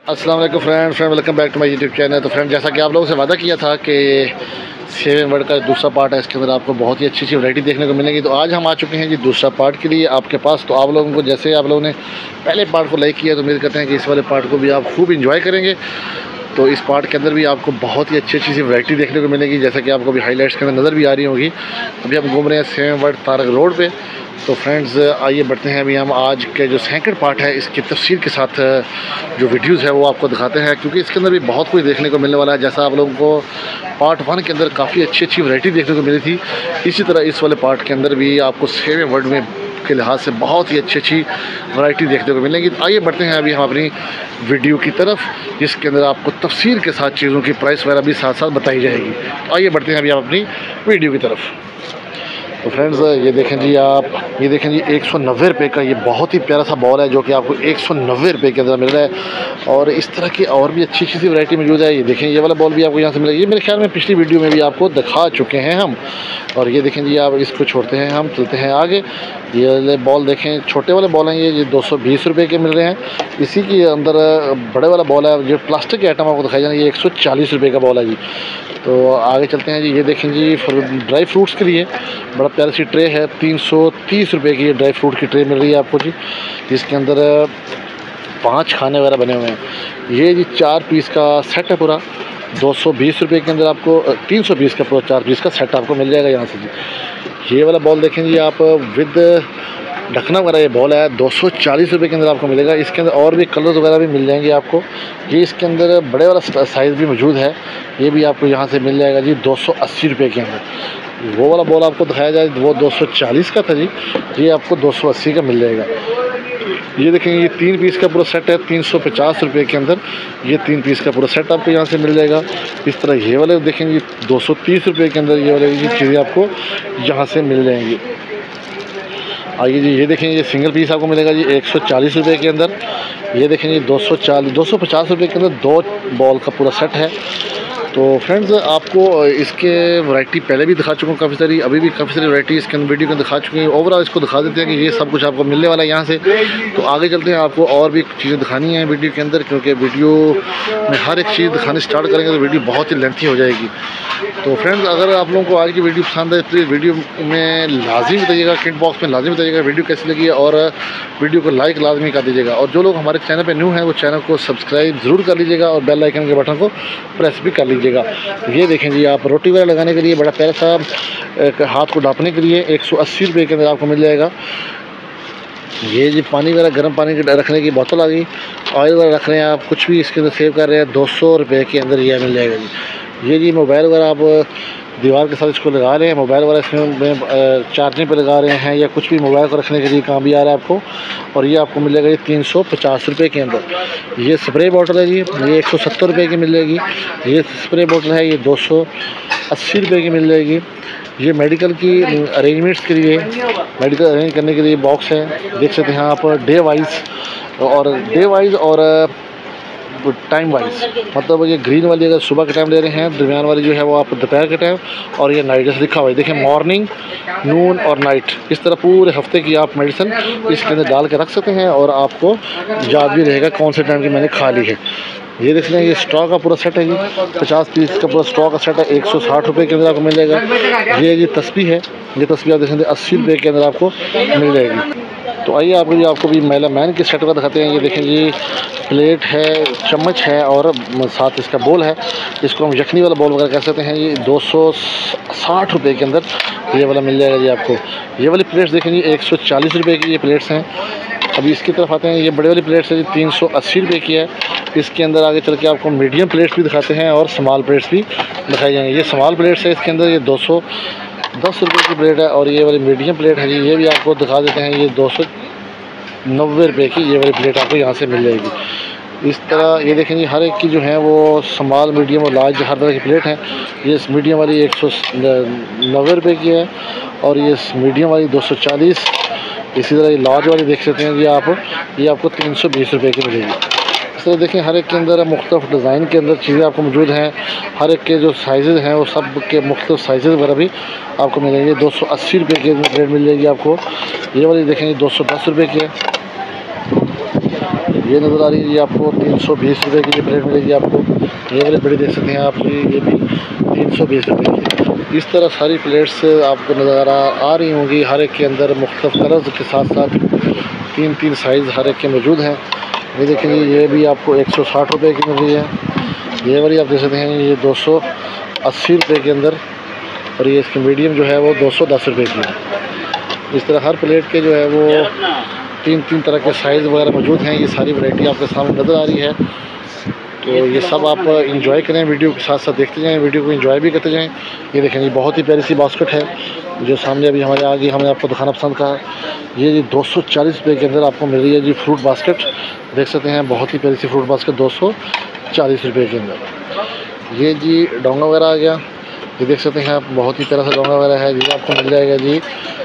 अस्सलाम वालेकुम friend welcome back to my YouTube channel. तो फ्रेंड, जैसा कि आप लोगों से वादा किया था कि 7 वर्ड का दूसरा पार्ट है, इसके अंदर आपको बहुत ही अच्छी अच्छी वैरायटी देखने को मिलेगी। तो आज हम आ चुके हैं जी दूसरा पार्ट के लिए आपके पास। तो आप लोगों को जैसे आप लोगों ने पहले पार्ट को लाइक किया, तो उम्मीद करते हैं कि इस वाले पार्ट को भी आप खूब इंजॉय करेंगे। तो इस पार्ट के अंदर भी आपको बहुत ही अच्छी अच्छी सी वैरायटी देखने को मिलेगी, जैसा कि आपको अभी हाईलाइट्स के अंदर नज़र भी आ रही होगी। अभी हम घूम रहे हैं 7 वर्ड तारक रोड पे। तो फ्रेंड्स, आइए बढ़ते हैं। अभी हम आज के जो सेकंड पार्ट है, इसकी तफसीर के साथ जो वीडियोज़ है वो आपको दिखाते हैं, क्योंकि इसके अंदर भी बहुत कुछ देखने को मिलने वाला है। जैसा आप लोगों को पार्ट 1 के अंदर काफ़ी अच्छी अच्छी वैरायटी देखने को मिली थी, इसी तरह इस वाले पार्ट के अंदर भी आपको 7 वर्ड में के लिहाज से बहुत ही अच्छी अच्छी वैरायटी देखने को मिलेगी। तो आइए बढ़ते हैं अभी हम अपनी वीडियो की तरफ, जिसके अंदर आपको तफसीर के साथ चीज़ों की प्राइस वगैरह भी साथ साथ बताई जाएगी। तो आइए बढ़ते हैं अभी हम अपनी वीडियो की तरफ। तो फ्रेंड्स, ये देखें जी, ये देखें जी 190 रुपये का ये बहुत ही प्यारा सा बॉल है, जो कि आपको 190 रुपये के अंदर मिल रहा है। और इस तरह की और भी अच्छी अच्छी सी वैरायटी मौजूद है। ये देखें, ये वाला बॉल भी आपको यहाँ से मिलेगा। ये मेरे ख्याल में पिछली वीडियो में भी आपको दिखा चुके हैं हम। और ये देखें जी, आप इसको छोड़ते हैं, हम चलते हैं आगे। ये वाले बॉल देखें, छोटे वाले बॉल हैं, ये 220 रुपये के मिल रहे हैं। इसी के अंदर बड़े वाला बॉल है, जो प्लास्टिक के आइटम आपको दिखाई जा रहा है, ये 140 रुपये का बॉल है जी। तो आगे चलते हैं जी। ये देखें जी, ड्राई फ्रूट्स के लिए बड़ा प्यारी सी ट्रे है, 330 रुपये की ये ड्राई फ्रूट की ट्रे मिल रही है आपको जी, जिसके अंदर 5 खाने वगैरह बने हुए हैं। ये जी 4 पीस का सेट है पूरा, 220 रुपये के अंदर आपको 320 का पूरा 4 पीस का सेट आपको मिल जाएगा यहाँ से जी। ये वाला बॉल देखें जी, आप विद ढकना वगैरह ये बॉल है, 240 रुपये के अंदर आपको मिलेगा। इसके अंदर और भी कलर्स वगैरह भी मिल जाएंगे आपको। ये इसके अंदर बड़े वाला साइज़ भी मौजूद है, ये भी आपको यहाँ से मिल जाएगा जी 280 रुपये के अंदर। वो वाला बॉल आपको दिखाया जाए वो 240 का था जी, ये आपको 280 का मिल जाएगा। ये देखेंगे, ये 3 पीस का पूरा सेट है, 350 रुपये के अंदर ये 3 पीस का पूरा सेट आपको यहाँ से मिल जाएगा। इस तरह ये वाले देखेंगे 230 रुपये के अंदर ये वाले चीज़ें आपको यहाँ से मिल जाएंगी। आइए जी, ये देखें, ये सिंगल पीस आपको मिलेगा जी 140 रुपये के अंदर। ये देखें जी 250 रुपये के अंदर 2 बॉल का पूरा सेट है। तो फ्रेंड्स, आपको इसके वैरायटी पहले भी दिखा चुका हूँ काफ़ी सारी, अभी भी काफ़ी सारी वैरायटी इसके अंदर वीडियो में दिखा चुकी हैं। ओवरऑल इसको दिखा देते हैं कि ये सब कुछ आपको मिलने वाला है यहाँ से। तो आगे चलते हैं, आपको और भी चीज़ें दिखानी हैं वीडियो के अंदर, क्योंकि वीडियो में हर एक चीज़ दिखानी स्टार्ट करेंगे तो वीडियो बहुत ही लेंथी हो जाएगी। तो फ्रेंड्स, अगर आप लोगों को आज की वीडियो पसंद है, प्लीज़ वीडियो में लाजिमी बताइएगा, कमेंट बॉक्स में लाजिमी बताइएगा वीडियो कैसी लगी, और वीडियो को लाइक लाजमी कर दीजिएगा। और जो लोग हमारे चैनल पर न्यू हैं, वो चैनल को सब्सक्राइब ज़रूर कर लीजिएगा और बेल आइकन के बटन को प्रेस भी कर लीजिएगा। ये देखें जी, आप रोटी वगैरह लगाने के लिए बड़ा प्यारा सा हाथ को ढाँपने के लिए 180 रुपये के अंदर आपको मिल जाएगा। ये जी पानी वगैरह, गर्म पानी के रखने की बोतल आ गई, ऑयल वगैरह रख रहे हैं आप, कुछ भी इसके अंदर सेव कर रहे हैं, 200 रुपये के अंदर ये मिल जाएगा जी। ये जी मोबाइल वगैरह आप दीवार के साथ इसको लगा रहे हैं, मोबाइल वगैरह इसमें चार्जिंग पे लगा रहे हैं, या कुछ भी मोबाइल को रखने के लिए काम भी आ रहा है आपको। और ये आपको मिलेगा ये 350 रुपये के अंदर। ये स्प्रे बॉटल है जी, ये 170 रुपये की मिल जाएगी। ये स्प्रे बॉटल है, ये 280 रुपये की मिल जाएगी। ये मेडिकल की अरेंजमेंट्स के लिए, मेडिकल अरेंज करने के लिए बॉक्स है, देख सकते हैं आप, डे वाइज और टाइम वाइज। मतलब ये ग्रीन वाली अगर सुबह के टाइम ले रहे हैं, दरमियान वाली जो है वो आप दोपहर के टाइम, और ये नाइट जैसे लिखा हुआ है, देखें मॉर्निंग, नून और नाइट। इस तरह पूरे हफ्ते की आप मेडिसिन इसके अंदर डाल के रख सकते हैं, और आपको याद भी रहेगा कौन से टाइम की मैंने खा ली है। ये देख लें, ये स्ट्रॉ का पूरा सेट है जी, 50 पीस का पूरा स्ट्रॉ का सेट है, 160 रुपये के अंदर आपको मिल जाएगा। ये जी तस्बीह है, ये तस्बीह आप देख सकते हैं 80 रुपये के अंदर आपको मिल जाएगी। तो आइए आपको भी मेलामाइन के सेट का दिखाते हैं। ये देखें जी, प्लेट है, चम्मच है, और साथ इसका बोल है, इसको हम यखनी वाला बोल वगैरह कह सकते हैं। ये 260 रुपये के अंदर ये वाला मिल जाएगा जी आपको। ये वाली प्लेट्स देखें जी 140 रुपये की ये प्लेट्स हैं। अभी इसकी तरफ आते हैं, ये बड़ी वाली प्लेट्स है जी 380 रुपये की है। इसके अंदर आगे चल के आपको मीडियम प्लेट्स भी दिखाते हैं और स्मॉल प्लेट्स भी दिखाई जाएंगे। ये स्मॉल प्लेट्स है, इसके अंदर ये 210 रुपये की प्लेट है, और ये वाली मीडियम प्लेट है जी, ये भी आपको दिखा देते हैं, ये 290 रुपये की ये वाली प्लेट आपको यहाँ से मिल जाएगी। इस तरह ये देखें जी, हर एक की जो है वो स्मॉल, मीडियम और लार्ज हर तरह की प्लेट है। ये मीडियम वाली 190 रुपये की है, और ये मीडियम वाली 240। इसी तरह ये लार्ज वाली देख सकते हैं जी आप, ये आपको 320 रुपये की मिलेगी। इस तरह देखें, हर एक के अंदर मुख्तलिफ डिज़ाइन के अंदर चीज़ें आपको मौजूद हैं। हर एक के जो साइज़ हैं वो सब के मुख्तलिफ साइज़ वगैरह भी आपको मिलेंगे। 280 रुपये की प्लेट मिल जाएगी आपको। ये वाली देखें 210 रुपये की है। ये नज़र आ रही है जी आपको 320 रुपये की ये प्लेट मिलेगी आपको। ये वाली बड़ी देख सकते हैं आप जी, ये भी 320 रुपये की। इस तरह सारी प्लेट्स आपको नज़र आ रही होंगी। हर एक के अंदर मुख्तलिफ कलर्स के साथ साथ 3 साइज़ हर एक के मौजूद हैं। ये देखेंगे ये भी आपको 160 रुपये की मिल रही है। ये वाली आप देख सकते हैं ये 280 रुपये के अंदर, और ये इसकी मीडियम जो है वो 210 रुपये की है। इस तरह हर प्लेट के जो है वो 3 तरह के साइज़ वगैरह मौजूद हैं। ये सारी वैरायटी आपके सामने नज़र आ रही है। तो ये सब आप इंजॉय करें, वीडियो के साथ साथ देखते जाएं, वीडियो को इंजॉय भी करते जाएं। ये देखें जी बहुत ही प्यारी सी बास्केट है जो सामने अभी हमारे आ गई, हमने आपको दिखाना पसंद कहा। ये जी 240 रुपये के अंदर आपको मिल रही है जी फ्रूट बास्केट। देख सकते हैं बहुत ही प्यारी सी फ्रूट बास्केट 240 रुपये के अंदर। ये जी डोंगा वगैरह आ गया, ये देख सकते हैं आप बहुत ही प्यारा सा डोंगा वगैरह है। ये आपको मिल जाएगा जी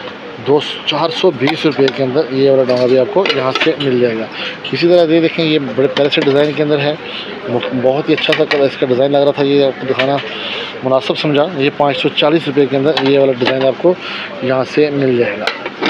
420 रुपये के अंदर। ये वाला डोंगा भी आपको यहाँ से मिल जाएगा। इसी तरह ये देखें ये बड़े प्यारे से डिज़ाइन के अंदर है, बहुत ही अच्छा सा कलर इसका डिज़ाइन लग रहा था, ये आपको दिखाना मुनासिब समझा। ये 540 रुपये के अंदर ये वाला डिज़ाइन आपको यहाँ से मिल जाएगा।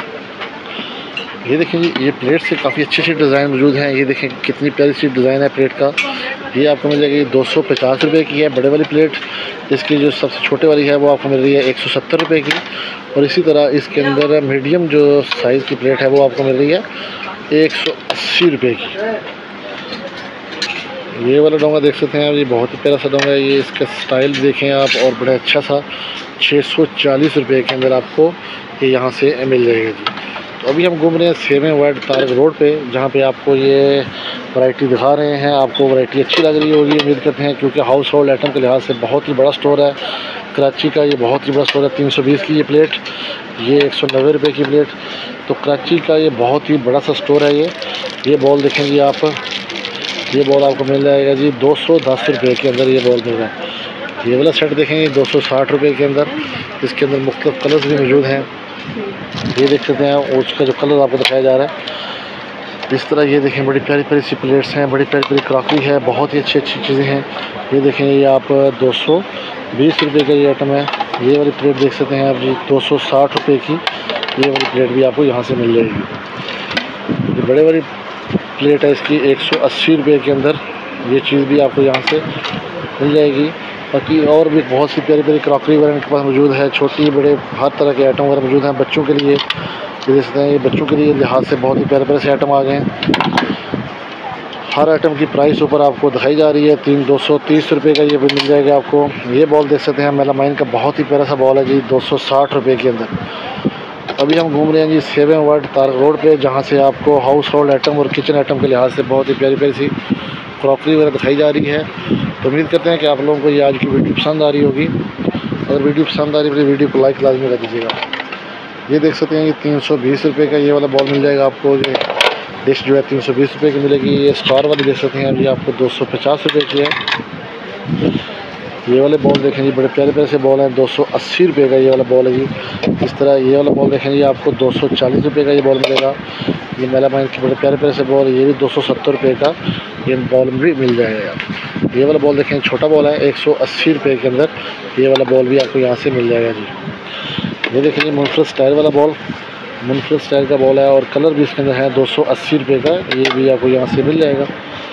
ये देखें जी ये प्लेट से काफ़ी अच्छे डिज़ाइन मौजूद हैं। ये देखें कितनी प्यारी सी डिज़ाइन है प्लेट का। ये आपको मिल जाएगी 250 रुपये की है बड़े वाली प्लेट। इसकी जो सबसे छोटे वाली है वो आपको मिल रही है 170 रुपये की। और इसी तरह इसके अंदर मीडियम जो साइज़ की प्लेट है वो आपको मिल रही है 180 रुपये की। ये वाला डोंगा देख सकते हैं आप, ये बहुत ही प्यारा सा डोंगा है। ये इसका स्टाइल देखें आप, और बड़ा अच्छा सा 640 रुपये के अंदर आपको ये यहाँ से मिल जाएगा जी। तो अभी हम घूम रहे हैं 7 वार्ड तारक रोड पे, जहाँ पे आपको ये वैरायटी दिखा रहे हैं। आपको वैरायटी अच्छी लग रही होगी उम्मीद करते हैं, क्योंकि हाउस होल्ड आइटम के लिहाज से बहुत ही बड़ा स्टोर है कराची का। ये बहुत ही बड़ा स्टोर है। 320 की ये प्लेट, ये 190 रुपये की प्लेट। तो कराची का ये बहुत ही बड़ा सा स्टोर है। ये बॉल देखेंगे आप, ये बॉल आपको मिल जाएगा जी 210 रुपये के अंदर ये बॉल मिल रहा है। ये वाला सेट देखेंगे 260 रुपये के अंदर। इसके अंदर मुख्तलिफ कलर्स भी मौजूद हैं। ये देख सकते हैं और उसका जो कलर आपको दिखाया जा रहा है। इस तरह ये देखें बड़ी प्यारी प्यारी सी प्लेट्स हैं, बड़ी प्यारी प्यारी क्रॉकरी है, बहुत ही अच्छी अच्छी चीज़ें हैं। ये देखें ये आप 220 रुपये का ये आइटम है। ये वाली प्लेट देख सकते हैं आप जी 260 रुपये की। ये वाली प्लेट भी आपको यहाँ से मिल जाएगी। ये बड़े वाली प्लेट है इसकी 180 रुपये के अंदर। ये चीज़ भी आपको यहाँ से मिल जाएगी। बाकी और भी बहुत सी प्यारी प्यारी क्रॉकरी वगैरह इनके पास मौजूद है, छोटी बड़े हर तरह के आइटम वगैरह मौजूद हैं बच्चों के लिए। ये देख सकते हैं ये बच्चों के लिए लिहाज से बहुत ही प्यारे प्यारे से आइटम आ गए हैं। हर आइटम की प्राइस ऊपर आपको दिखाई जा रही है। 230 रुपये का ये भी मिल जाएगा आपको। ये बॉल देख सकते हैं मेलामाइन का, बहुत ही प्यारा सा बॉल है जी 260 रुपये के अंदर। अभी हम घूम रहे हैं जी 7 वार्ड तारक रोड पे, जहाँ से आपको हाउस होल्ड आइटम और किचन आइटम के लिहाज से बहुत ही प्यारी प्यारी सी क्रॉकरी वगैरह दिखाई जा रही है। तो उम्मीद करते हैं कि आप लोगों को ये आज की वीडियो पसंद आ रही होगी। अगर वीडियो पसंद आ रही है तो वीडियो को लाइक लाजमी कर दीजिएगा। ये देख सकते हैं ये 320 रुपये का ये वाला बॉल मिल जाएगा आपको। ये डिश जो है 320 रुपये की मिलेगी। ये स्टार वाली देख सकते हैं जी आपको 250 रुपये की है। ये वाले बॉल देखें जी बड़े प्यारे प्यारे से बॉल हैं, 280 रुपये का ये वाला बॉल है जी। इस तरह ये वाला बॉल देखें जी आपको 240 रुपये का ये बॉल मिलेगा। ये मेलामाइन के बड़े प्यारे प्यारे से बॉल, ये भी 270 रुपये का ये बॉल भी मिल जाएगा। ये वाला बॉल देखें छोटा बॉल है 180 रुपये के अंदर। ये वाला बॉल भी आपको यहाँ से मिल जाएगा जी। ये देखें जी मुनफरद स्टाइल वाला बॉल, मुनफरद स्टाइल का बॉल है और कलर भी इसके अंदर है 280 रुपये का। ये भी आपको यहाँ से मिल जाएगा।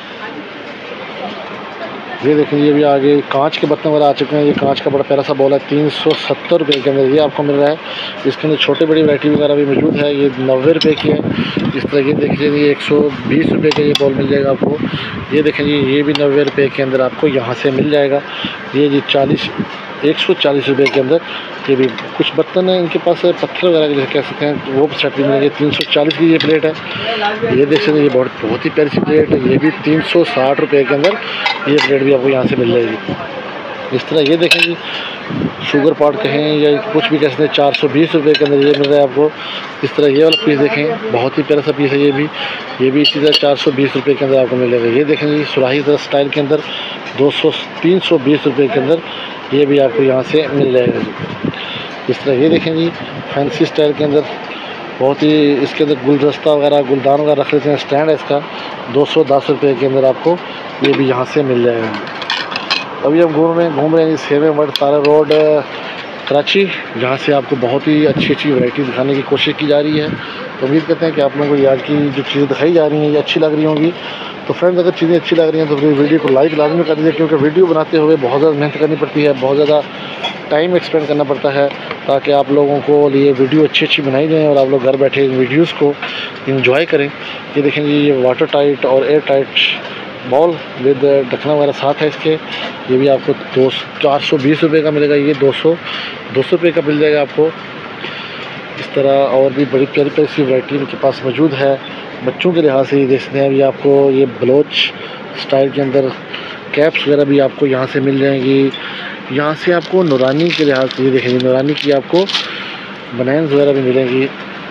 ये देखें ये भी आगे कांच के बर्तन वगैरह आ चुके हैं। ये कांच का बड़ा प्यारा सा बॉल है 370 रुपये के अंदर ये आपको मिल रहा है। इसके अंदर छोटे बड़ी वैरायटी वगैरह भी मौजूद है। ये 90 रुपये की है। इस तरह ये देखिए ये 120 रुपये का ये बॉल मिल जाएगा आपको। ये देखें जी ये भी 90 रुपये के अंदर आपको यहाँ से मिल जाएगा। ये जी 140 रुपये के अंदर ये भी कुछ बर्तन है इनके पास, पत्थर वगैरह के जैसे कह सकते हैं, वो सेट भी मिलेंगे। 340 की ये प्लेट है। ये देख सकते हैं ये बहुत ही प्यारी सी प्लेट है। ये भी 360 रुपये के अंदर ये प्लेट भी आपको यहाँ से मिल जाएगी। इस तरह ये देखें जी शुगर पॉट कहें या कुछ भी कह सकते हैं 420 रुपये के अंदर ये मिल रहा है आपको। इस तरह ये वाला पीस देखें बहुत ही प्यारा सा पीस है। ये भी इसी तरह 420 रुपये के अंदर आपको मिलेगा। ये देखें जी सुराही तरह स्टाइल के अंदर 320 रुपये के अंदर ये भी आपको यहाँ से मिल जाएगा जी। इस तरह ये देखें जी फैंसी स्टाइल के अंदर बहुत ही इसके अंदर गुलदस्ता वगैरह गुलदान वगैरह रख लेते हैं, स्टैंड है इसका 210 रुपये के अंदर आपको ये भी यहाँ से मिल जाएगा। अभी हम घूम रहे हैं 7 वार्ड तारक रोड कराची, जहाँ से आपको बहुत ही अच्छी अच्छी वैरायटी दिखाने की कोशिश की जा रही है। तो उम्मीद करते हैं कि आप लोगों को आज की जो चीज़ें दिखाई जा रही हैं ये अच्छी लग रही होंगी। तो फ्रेंड्स अगर चीज़ें अच्छी लग रही हैं तो फिर वीडियो को लाइक लाजमी कर दीजिए, क्योंकि वीडियो बनाते हुए बहुत ज़्यादा मेहनत करनी पड़ती है, बहुत ज़्यादा टाइम एक्सपेंड करना पड़ता है ताकि आप लोगों को लिए वीडियो अच्छी बनाई जाए और आप लोग घर बैठे इन वीडियोज़ को इंजॉय करें। ये देखें जी, ये वाटर टाइट और एयर टाइट बॉल विद ढकना वगैरह साथ है इसके। ये भी आपको 420 रुपये का मिलेगा, ये 200 रुपये का मिल जाएगा आपको। इस तरह और भी बड़ी प्यारी प्यारी सी वैरायटी इनके पास मौजूद है। बच्चों के लिहाज से ये देखते हैं अभी आपको ये बलोच स्टाइल के अंदर कैप्स वगैरह भी आपको यहाँ से मिल जाएंगी। यहाँ से आपको नूरानी के लिहाज से ये देखेंगे, नूरानी की आपको बनान्स वगैरह भी मिलेंगी।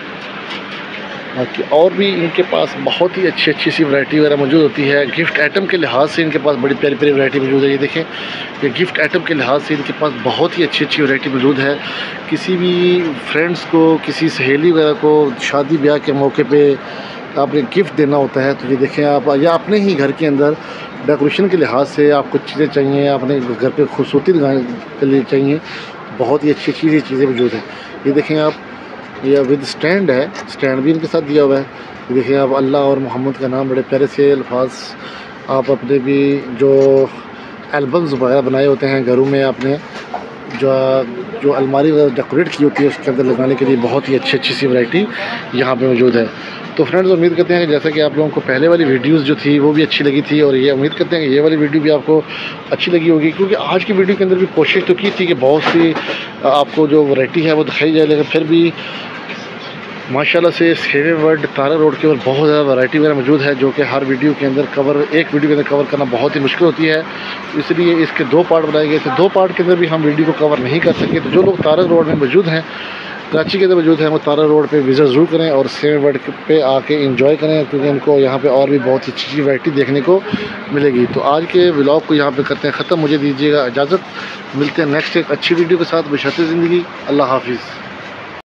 बाकी और भी इनके पास बहुत ही अच्छी सी वैरायटी वगैरह मौजूद होती है। गिफ्ट आइटम के लिहाज से इनके पास बड़ी प्यारी प्यारी वैरायटी मौजूद है। ये देखें, ये गिफ्ट आइटम के लिहाज से इनके पास बहुत ही अच्छी वैरायटी मौजूद है। किसी भी फ्रेंड्स को, किसी सहेली वगैरह को शादी ब्याह के मौके पे आपने गिफ्ट देना होता है तो ये देखें आप, या अपने ही घर के अंदर डेकोरेशन के लिहाज से आपको चीज़ें चाहिए, अपने घर पे खूबसूरती लगाने के लिए चाहिए, बहुत ही अच्छी चीज़ें मौजूद हैं। ये देखें आप, ये विद स्टैंड है, स्टैंड भी इनके साथ दिया हुआ है। ये देखिए आप, अल्लाह और मोहम्मद का नाम, बड़े प्यारे से अल्फाज आप अपने भी जो एल्बम्स वगैरह बनाए होते हैं घरों में, आपने जो अलमारी वगैरह डेकोरेट की होती है उसके अंदर लगाने के लिए बहुत ही अच्छी सी वैरायटी यहाँ पे मौजूद है। तो फ्रेंड्स उम्मीद करते हैं कि जैसा कि आप लोगों को पहले वाली वीडियोस जो थी वो भी अच्छी लगी थी, और ये उम्मीद करते हैं कि ये वाली वीडियो भी आपको अच्छी लगी होगी, क्योंकि आज की वीडियो के अंदर भी कोशिश तो की थी कि बहुत सी आपको जो वैरायटी है वो दिखाई जाए, लेकिन फिर भी माशाल्लाह से 7 वर्ड तारा रोड के ऊपर बहुत ज़्यादा वैरायटी वगैरह मौजूद है, जो कि हर वीडियो के अंदर एक वीडियो के अंदर कवर करना बहुत ही मुश्किल होती है। इसलिए इसके 2 पार्ट बनाए गए थे। 2 पार्ट के अंदर भी हम वीडियो को कवर नहीं कर सके। तो जो लोग तारा रोड में मौजूद हैं, कराची के अंदर मौजूद हैं, वो तारा रोड पे विज़िट ज़रूर करें और 7 वर्ड पे आके इंजॉय करें, क्योंकि उनको यहाँ पे और भी बहुत ही अच्छी वैरायटी देखने को मिलेगी। तो आज के व्लॉग को यहाँ पे करते हैं ख़त्म। मुझे दीजिएगा इजाज़त, मिलते हैं नेक्स्ट एक अच्छी वीडियो के साथ। बशर्ते ज़िंदगी। अल्लाह हाफिज़।